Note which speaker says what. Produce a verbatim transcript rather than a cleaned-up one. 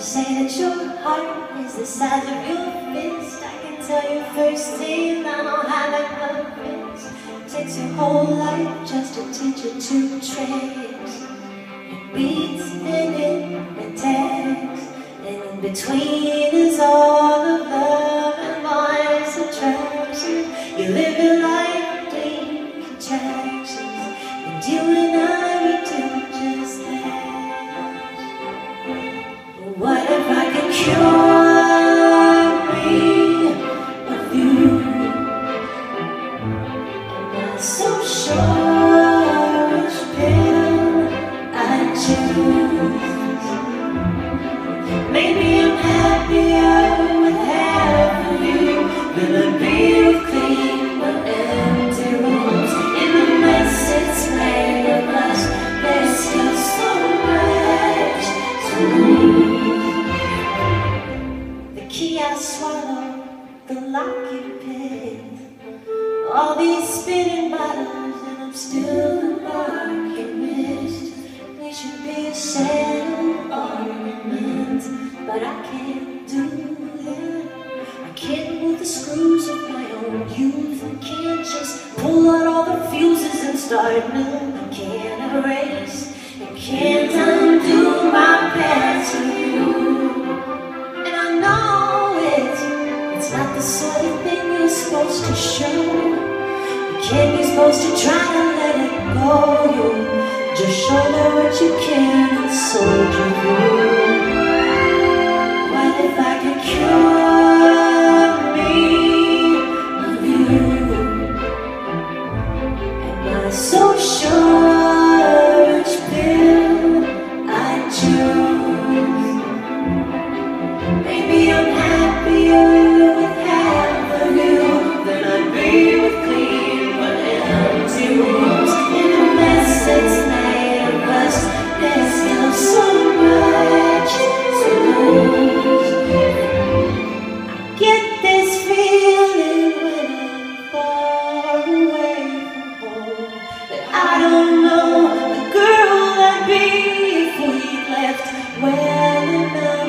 Speaker 1: say that your heart is the size of your fist. I can tell you firsthand, I know how that love is. It takes your whole life just to teach you to trace. It beats and it attacks, and in between is all of love and voice attraction. You live your life between contractions, and you and I, we do just that. What if I could cure me of you? Am I so sure which pill I choose? Maybe I'm happier with half of you than I'd be with clean but empty rooms. In the mess it's made of us, there's still so much to lose. The key I swallow, the lock you picked, all these spinning bottles and I'm still the mark you missed. We should be a shadow ornament, but I can't do that. I can't move the screws of my own youth. I can't just pull out all the fuses and start new. I can't erase, I can't undo my past with you. And I know it's, it's not the sort of thing you're supposed to show. You can't be supposed to try to let it go. You just show them what you can and soldier through. What if I could cure me of you? Am I so sure which pill I choose? Maybe I'm happier with half of you than I'd be with clean but empty rooms. In the mess it's made of us, there's still so much to lose. I get this feeling when I'm far away from home, that I don't know the girl I'd be if we left well enough.